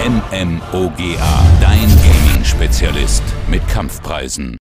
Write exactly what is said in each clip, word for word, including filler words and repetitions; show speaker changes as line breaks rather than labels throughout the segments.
MMOGA, dein Gaming-Spezialist mit Kampfpreisen.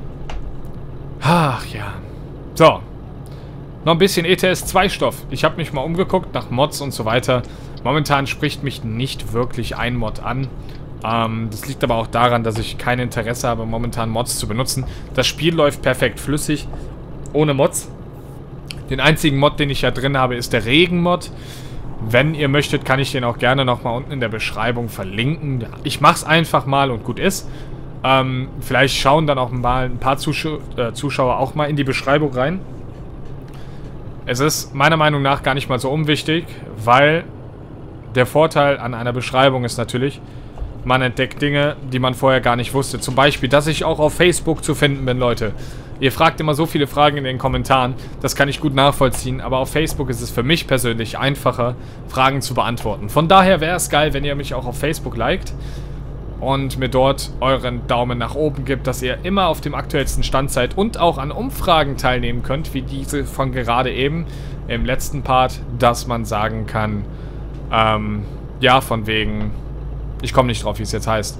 Ach ja. So. Noch ein bisschen E T S zwei Stoff. Ich habe mich mal umgeguckt nach Mods und so weiter. Momentan spricht mich nicht wirklich ein Mod an. Ähm, das liegt aber auch daran, dass ich kein Interesse habe, momentan Mods zu benutzen. Das Spiel läuft perfekt flüssig, ohne Mods. Den einzigen Mod, den ich ja drin habe, ist der Regen-Mod. Wenn ihr möchtet, kann ich den auch gerne nochmal unten in der Beschreibung verlinken. Ich mache es einfach mal und gut ist. Ähm, vielleicht schauen dann auch mal ein paar Zuschau äh, Zuschauer auch mal in die Beschreibung rein. Es ist meiner Meinung nach gar nicht mal so unwichtig, weil der Vorteil an einer Beschreibung ist natürlich, man entdeckt Dinge, die man vorher gar nicht wusste. Zum Beispiel, dass ich auch auf Facebook zu finden bin, Leute. Ihr fragt immer so viele Fragen in den Kommentaren. Das kann ich gut nachvollziehen. Aber auf Facebook ist es für mich persönlich einfacher, Fragen zu beantworten. Von daher wäre es geil, wenn ihr mich auch auf Facebook liked und mir dort euren Daumen nach oben gibt, dass ihr immer auf dem aktuellsten Stand seid und auch an Umfragen teilnehmen könnt, wie diese von gerade eben im letzten Part, dass man sagen kann, ähm, ja, von wegen... Ich komme nicht drauf, wie es jetzt heißt.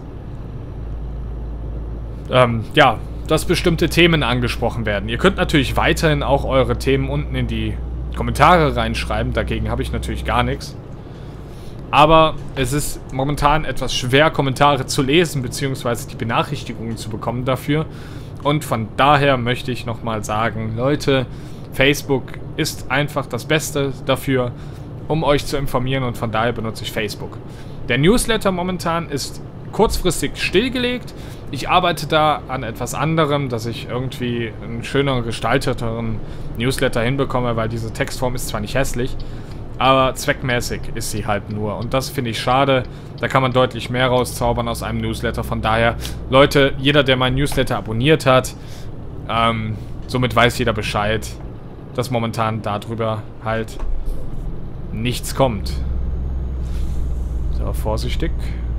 Ähm, ja, dass bestimmte Themen angesprochen werden. Ihr könnt natürlich weiterhin auch eure Themen unten in die Kommentare reinschreiben. Dagegen habe ich natürlich gar nichts. Aber es ist momentan etwas schwer, Kommentare zu lesen, beziehungsweise die Benachrichtigungen zu bekommen dafür. Und von daher möchte ich nochmal sagen, Leute, Facebook ist einfach das Beste dafür, um euch zu informieren, und von daher benutze ich Facebook. Der Newsletter momentan ist kurzfristig stillgelegt. Ich arbeite da an etwas anderem, dass ich irgendwie einen schöneren, gestalteteren Newsletter hinbekomme, weil diese Textform ist zwar nicht hässlich, aber zweckmäßig ist sie halt nur. Und das finde ich schade. Da kann man deutlich mehr rauszaubern aus einem Newsletter. Von daher, Leute, jeder, der meinen Newsletter abonniert hat, ähm, somit weiß jeder Bescheid, dass momentan darüber halt nichts kommt. So, vorsichtig.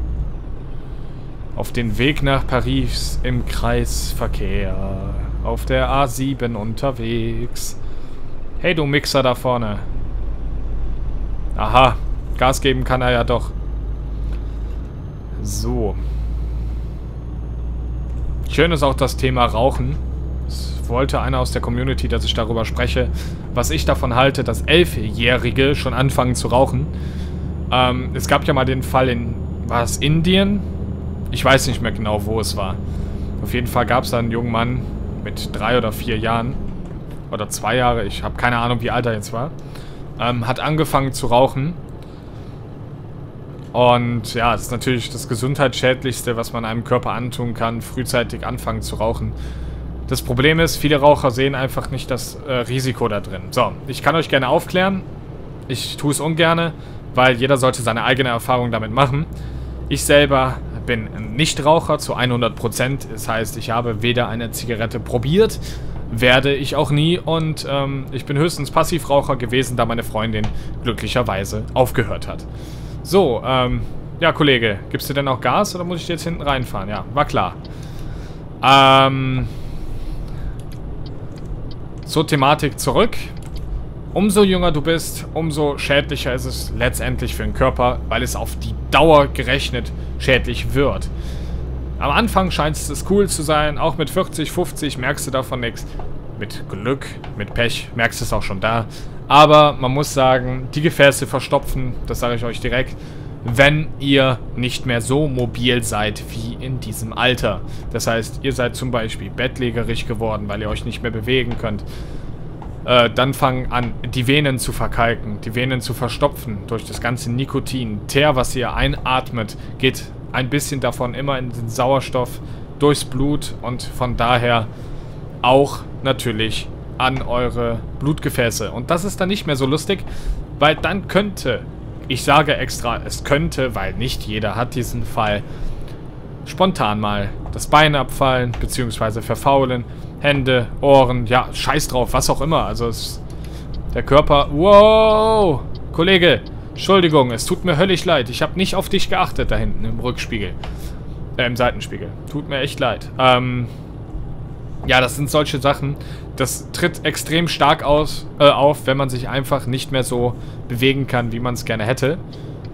Auf den Weg nach Paris im Kreisverkehr. Auf der A sieben unterwegs. Hey, du Mixer da vorne. Aha, Gas geben kann er ja doch. So. Schön ist auch das Thema Rauchen. Es wollte einer aus der Community, dass ich darüber spreche, was ich davon halte, dass Elfjährige schon anfangen zu rauchen. Ähm, es gab ja mal den Fall in, war es Indien? Ich weiß nicht mehr genau, wo es war. Auf jeden Fall gab es da einen jungen Mann mit drei oder vier Jahren. Oder zwei Jahre, ich habe keine Ahnung, wie alt er jetzt war. Ähm, hat angefangen zu rauchen. Und ja, das ist natürlich das Gesundheitsschädlichste, was man einem Körper antun kann, frühzeitig anfangen zu rauchen. Das Problem ist, viele Raucher sehen einfach nicht das äh, Risiko da drin. So, ich kann euch gerne aufklären. Ich tue es ungerne, weil jeder sollte seine eigene Erfahrung damit machen. Ich selber bin Nichtraucher zu hundert Prozent. Das heißt, ich habe weder eine Zigarette probiert, werde ich auch nie. Und ähm, ich bin höchstens Passivraucher gewesen, da meine Freundin glücklicherweise aufgehört hat. So, ähm, ja Kollege, gibst du denn auch Gas oder muss ich jetzt hinten reinfahren? Ja, war klar. Ähm, zur Thematik zurück. Umso jünger du bist, umso schädlicher ist es letztendlich für den Körper, weil es auf die Dauer gerechnet schädlich wird. Am Anfang scheint es cool zu sein, auch mit vierzig, fünfzig merkst du davon nichts. Mit Glück, mit Pech merkst du es auch schon da. Aber man muss sagen, die Gefäße verstopfen, das sage ich euch direkt, wenn ihr nicht mehr so mobil seid wie in diesem Alter. Das heißt, ihr seid zum Beispiel bettlägerig geworden, weil ihr euch nicht mehr bewegen könnt. Äh, dann fangen an, die Venen zu verkalken, die Venen zu verstopfen durch das ganze Nikotin. Teer, was ihr einatmet, geht ein bisschen davon immer in den Sauerstoff durchs Blut und von daher auch natürlich an eure Blutgefäße. Und das ist dann nicht mehr so lustig, weil dann könnte, ich sage extra, es könnte, weil nicht jeder hat diesen Fall, spontan mal das Bein abfallen, beziehungsweise verfaulen, Hände, Ohren, ja, scheiß drauf, was auch immer. Also es, der Körper, wow, Kollege, Entschuldigung, es tut mir höllisch leid. Ich habe nicht auf dich geachtet da hinten im Rückspiegel, äh, im Seitenspiegel. Tut mir echt leid. Ähm, ja, das sind solche Sachen, das tritt extrem stark aus, äh, auf, wenn man sich einfach nicht mehr so bewegen kann, wie man es gerne hätte.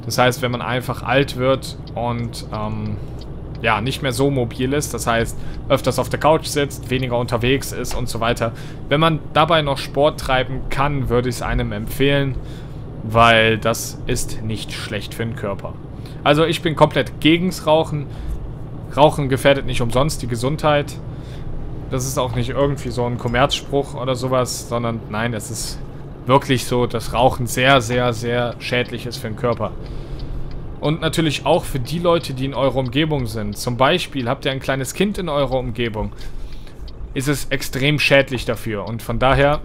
Das heißt, wenn man einfach alt wird und ähm, ja, nicht mehr so mobil ist, das heißt, öfters auf der Couch sitzt, weniger unterwegs ist und so weiter. Wenn man dabei noch Sport treiben kann, würde ich es einem empfehlen, weil das ist nicht schlecht für den Körper. Also ich bin komplett gegens Rauchen. Rauchen gefährdet nicht umsonst die Gesundheit. Das ist auch nicht irgendwie so ein Kommerzspruch oder sowas, sondern nein, es ist wirklich so, dass Rauchen sehr, sehr, sehr schädlich ist für den Körper. Und natürlich auch für die Leute, die in eurer Umgebung sind. Zum Beispiel habt ihr ein kleines Kind in eurer Umgebung. Ist es extrem schädlich dafür. Und von daher...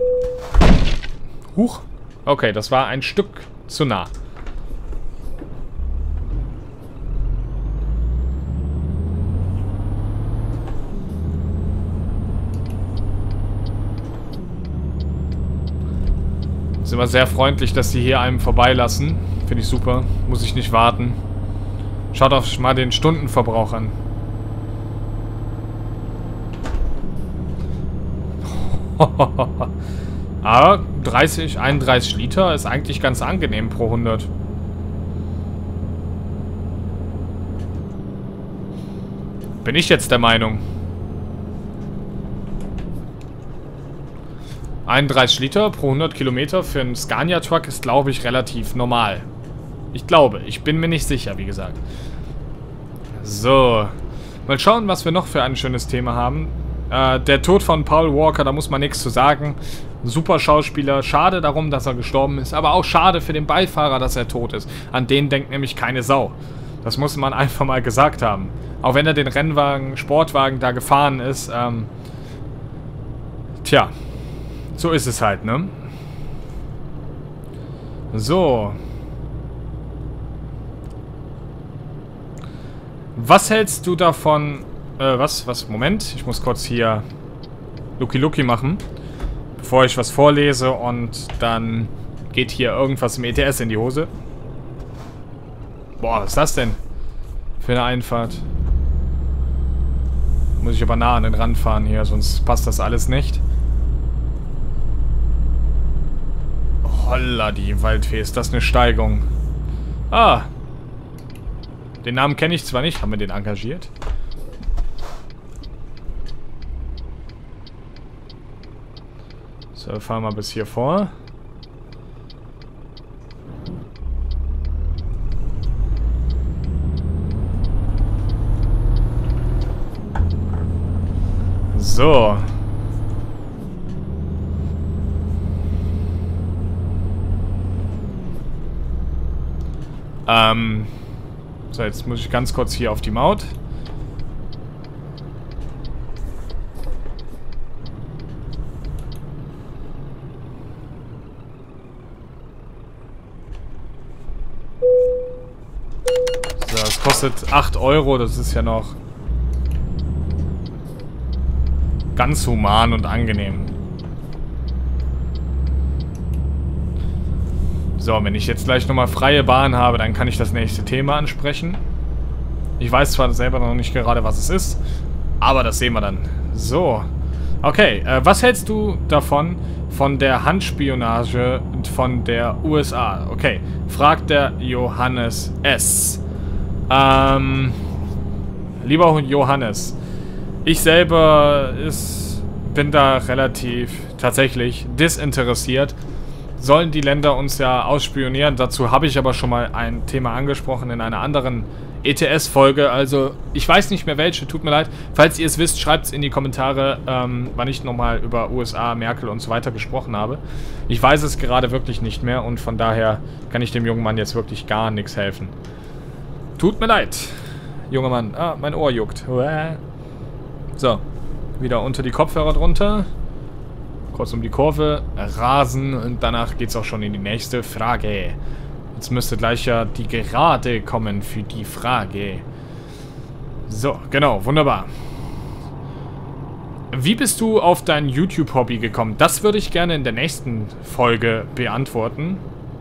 Huch. Okay, das war ein Stück zu nah. Ist immer sehr freundlich, dass sie hier einem vorbeilassen. Finde ich super. Muss ich nicht warten. Schaut euch mal den Stundenverbrauch an. Aber dreißig, einunddreißig Liter ist eigentlich ganz angenehm pro hundert. Bin ich jetzt der Meinung. einunddreißig Liter pro hundert Kilometer für einen Scania-Truck ist, glaube ich, relativ normal. Ich glaube, ich bin mir nicht sicher, wie gesagt. So. Mal schauen, was wir noch für ein schönes Thema haben. Äh, der Tod von Paul Walker, da muss man nichts zu sagen. Super Schauspieler. Schade darum, dass er gestorben ist. Aber auch schade für den Beifahrer, dass er tot ist. An den denkt nämlich keine Sau. Das muss man einfach mal gesagt haben. Auch wenn er den Rennwagen, Sportwagen da gefahren ist. Ähm, tja. So ist es halt, ne? So. Was hältst du davon... Äh, was? Was? Moment. Ich muss kurz hier Lucky Lucky machen. Bevor ich was vorlese und dann geht hier irgendwas im E T S in die Hose. Boah, was ist das denn? Für eine Einfahrt. Muss ich aber nah an den Rand fahren hier, sonst passt das alles nicht. Holla, die Waldfee, ist das eine Steigung. Ah. Den Namen kenne ich zwar nicht, haben wir den engagiert? So, fahren wir bis hier vor. So. Ähm, so, jetzt muss ich ganz kurz hier auf die Maut. So, das kostet acht Euro, das ist ja noch ganz human und angenehm. So, wenn ich jetzt gleich nochmal freie Bahn habe, dann kann ich das nächste Thema ansprechen. Ich weiß zwar selber noch nicht gerade, was es ist, aber das sehen wir dann. So, okay, äh, was hältst du davon, von der Handspionage von der U S A? Okay, fragt der Johannes S. Ähm, lieber Johannes, ich selber ist, bin da relativ tatsächlich desinteressiert. Sollen die Länder uns ja ausspionieren? Dazu habe ich aber schon mal ein Thema angesprochen in einer anderen E T S-Folge. Also, ich weiß nicht mehr welche, tut mir leid. Falls ihr es wisst, schreibt es in die Kommentare, ähm, wann ich nochmal über U S A, Merkel und so weiter gesprochen habe. Ich weiß es gerade wirklich nicht mehr und von daher kann ich dem jungen Mann jetzt wirklich gar nichts helfen. Tut mir leid, junger Mann. Ah, mein Ohr juckt. So, wieder unter die Kopfhörer drunter. Kurz um die Kurve rasen und danach geht es auch schon in die nächste Frage. Jetzt müsste gleich ja die Gerade kommen für die Frage. So, genau, wunderbar. Wie bist du auf dein YouTube-Hobby gekommen? Das würde ich gerne in der nächsten Folge beantworten.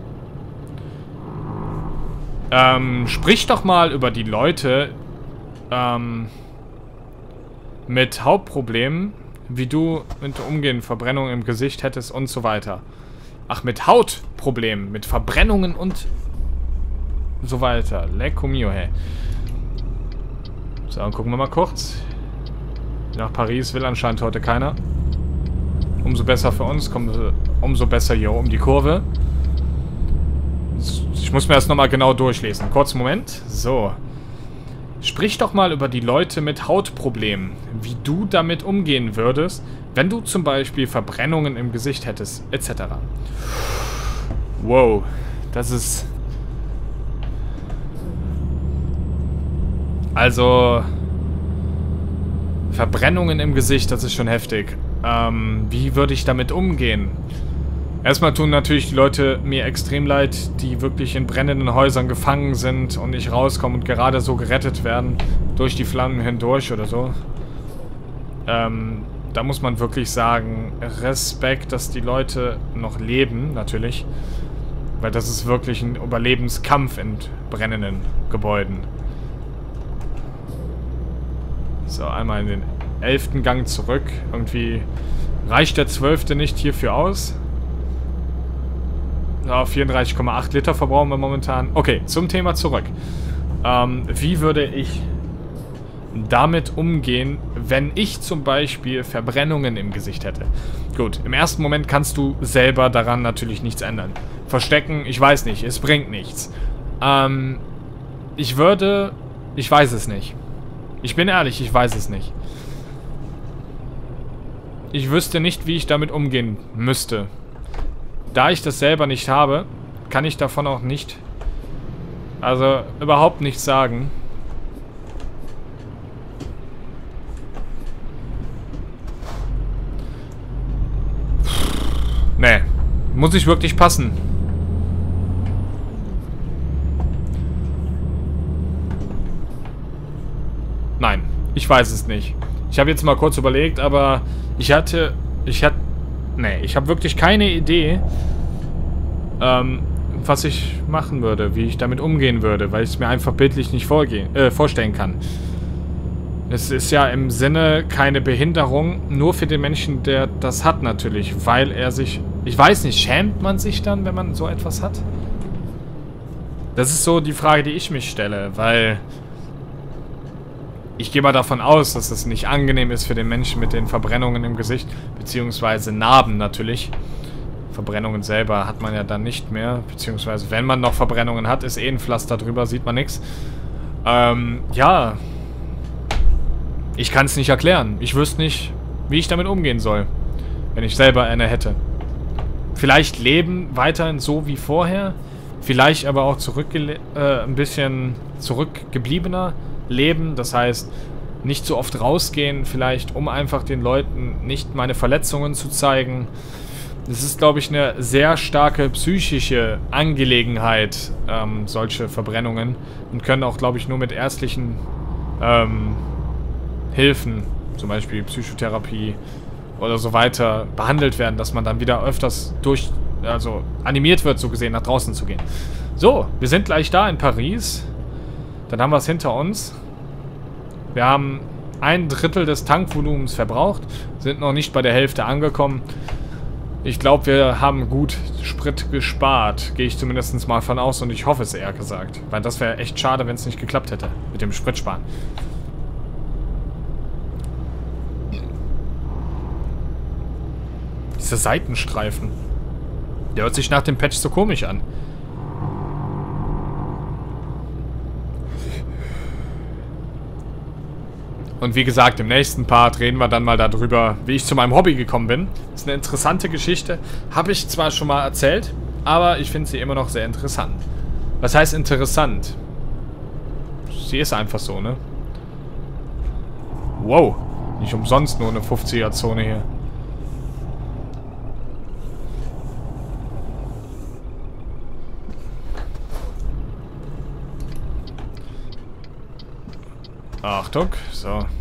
Ähm, sprich doch mal über die Leute ähm, mit Hautproblemen, wie du mit Umgehen, Verbrennungen im Gesicht hättest und so weiter. Ach, mit Hautproblemen, mit Verbrennungen und so weiter. Lecco mio, hey. So, dann gucken wir mal kurz. Nach Paris will anscheinend heute keiner. Umso besser für uns, kommen wir umso besser hier um die Kurve. Ich muss mir das nochmal genau durchlesen. Kurzen Moment. So. Sprich doch mal über die Leute mit Hautproblemen. Wie du damit umgehen würdest, wenn du zum Beispiel Verbrennungen im Gesicht hättest, et cetera. Wow. Das ist... Also... Verbrennungen im Gesicht, das ist schon heftig. Ähm, wie würde ich damit umgehen? Erstmal tun natürlich die Leute mir extrem leid, die wirklich in brennenden Häusern gefangen sind und nicht rauskommen und gerade so gerettet werden durch die Flammen hindurch oder so. Ähm, da muss man wirklich sagen, Respekt, dass die Leute noch leben, natürlich. Weil das ist wirklich ein Überlebenskampf in brennenden Gebäuden. So, einmal in den elften Gang zurück. Irgendwie reicht der zwölfte nicht hierfür aus. Ja, vierunddreißig Komma acht Liter verbrauchen wir momentan. Okay, zum Thema zurück. Ähm, wie würde ich damit umgehen, wenn ich zum Beispiel Verbrennungen im Gesicht hätte? Gut, im ersten Moment kannst du selber daran natürlich nichts ändern. Verstecken, ich weiß nicht, es bringt nichts. Ähm, ich würde... Ich weiß es nicht. Ich bin ehrlich, ich weiß es nicht. Ich wüsste nicht, wie ich damit umgehen müsste. Da ich das selber nicht habe, kann ich davon auch nicht, also überhaupt nichts sagen. Nee, muss ich wirklich passen. Nein, ich weiß es nicht. Ich habe jetzt mal kurz überlegt, aber ich hatte, ich hatte, nee, ich habe wirklich keine Idee, ähm, was ich machen würde, wie ich damit umgehen würde, weil ich es mir einfach bildlich nicht vorgehen, äh, vorstellen kann. Es ist ja im Sinne keine Behinderung, nur für den Menschen, der das hat natürlich, weil er sich, ich weiß nicht, schämt man sich dann, wenn man so etwas hat? Das ist so die Frage, die ich mich stelle, weil... Ich gehe mal davon aus, dass es nicht angenehm ist für den Menschen mit den Verbrennungen im Gesicht, beziehungsweise Narben natürlich. Verbrennungen selber hat man ja dann nicht mehr, beziehungsweise wenn man noch Verbrennungen hat, ist eh ein Pflaster drüber, sieht man nichts. Ähm, ja. Ich kann es nicht erklären. Ich wüsste nicht, wie ich damit umgehen soll, wenn ich selber eine hätte. Vielleicht leben weiterhin so wie vorher, vielleicht aber auch zurückgele äh, ein bisschen zurückgebliebener leben, das heißt, nicht so oft rausgehen, vielleicht, um einfach den Leuten nicht meine Verletzungen zu zeigen. Das ist, glaube ich, eine sehr starke psychische Angelegenheit, ähm, solche Verbrennungen, und können auch, glaube ich, nur mit ärztlichen ähm, Hilfen, zum Beispiel Psychotherapie oder so weiter, behandelt werden, dass man dann wieder öfters durch, also animiert wird, so gesehen, nach draußen zu gehen. So, wir sind gleich da in Paris. Dann haben wir es hinter uns. Wir haben ein Drittel des Tankvolumens verbraucht, sind noch nicht bei der Hälfte angekommen. Ich glaube, wir haben gut Sprit gespart, gehe ich zumindest mal von aus, und ich hoffe es eher gesagt. Weil das wäre echt schade, wenn es nicht geklappt hätte mit dem Spritsparen. Diese Seitenstreifen. Der hört sich nach dem Patch so komisch an. Und wie gesagt, im nächsten Part reden wir dann mal darüber, wie ich zu meinem Hobby gekommen bin. Das ist eine interessante Geschichte. Habe ich zwar schon mal erzählt, aber ich finde sie immer noch sehr interessant. Was heißt interessant? Sie ist einfach so, ne? Wow. Nicht umsonst nur eine fünfziger-Zone hier. Achtung, so.